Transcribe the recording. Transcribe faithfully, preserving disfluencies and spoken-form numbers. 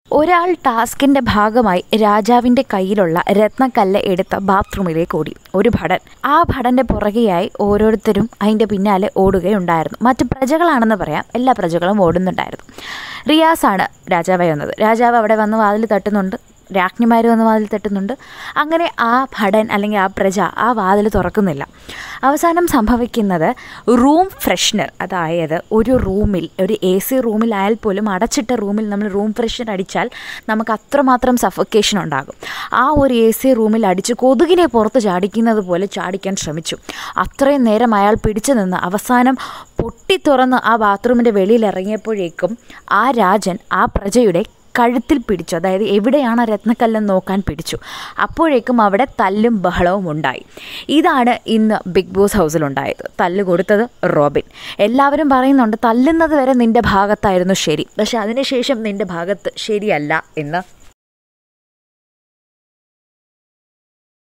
ഒരാൾ ടാസ്കിന്റെ ഭാഗമായി രാജാവിന്റെ കയ്യിലുള്ള രത്നക്കല്ല് എടുത്ത ബാത്റൂമിലേക്ക് ഓടി. ഒരു ഭടൻ ആ ഭടന്റെ പുറകെയായി ഓരോരുത്തരും അതിൻ്റെ പിന്നാലെ ഓടുകയുണ്ടായിരുന്നു. മറ്റു പ്രജകളാണെന്ന് പറയാം, എല്ലാ പ്രജകളും ഓടുന്നുണ്ടായിരുന്നു. റിയാസാണ് രാജാവായി വന്നത്. രാജാവ് അവിടെ വന്ന് വാതിൽ തട്ടുന്നുണ്ട്, രാജ്ഞിമാർ വന്ന് വാതിൽ തട്ടുന്നുണ്ട്. അങ്ങനെ ആ ഭടൻ അല്ലെങ്കിൽ ആ പ്രജ ആ വാതിൽ തുറക്കുന്നില്ല. അവസാനം സംഭവിക്കുന്നത് റൂം ഫ്രഷ്നർ, അതായത് ഒരു റൂമിൽ, ഒരു എ സി റൂമിലായാൽ പോലും അടച്ചിട്ട റൂമിൽ നമ്മൾ റൂം ഫ്രഷ്നർ അടിച്ചാൽ നമുക്ക് അത്രമാത്രം സഫക്കേഷൻ ഉണ്ടാകും. ആ ഒരു എ സി റൂമിൽ അടിച്ച് കൊതുകിനെ പുറത്ത് ചാടിക്കുന്നത് പോലെ ചാടിക്കാൻ ശ്രമിച്ചു. അത്രയും നേരം അയാൾ പിടിച്ചു നിന്ന് അവസാനം പൊട്ടി തുറന്ന് ആ ബാത്റൂമിൻ്റെ വെളിയിൽ ഇറങ്ങിയപ്പോഴേക്കും ആ രാജൻ ആ പ്രജയുടെ കഴുത്തിൽ പിടിച്ചു, അതായത് എവിടെയാണ് രത്നക്കല്ലെന്ന് നോക്കാൻ പിടിച്ചു. അപ്പോഴേക്കും അവിടെ തല്ലും ബഹളവും ഉണ്ടായി. ഇതാണ് ഇന്ന് ബിഗ് ബോസ് ഹൗസിലുണ്ടായത്. തല്ല് കൊടുത്തത് റോബിൻ. എല്ലാവരും പറയുന്നുണ്ട് തല്ലുന്നത് വരെ നിൻ്റെ ഭാഗത്തായിരുന്നു ശരി, പക്ഷെ അതിനുശേഷം നിൻ്റെ ഭാഗത്ത് ശരിയല്ല എന്ന്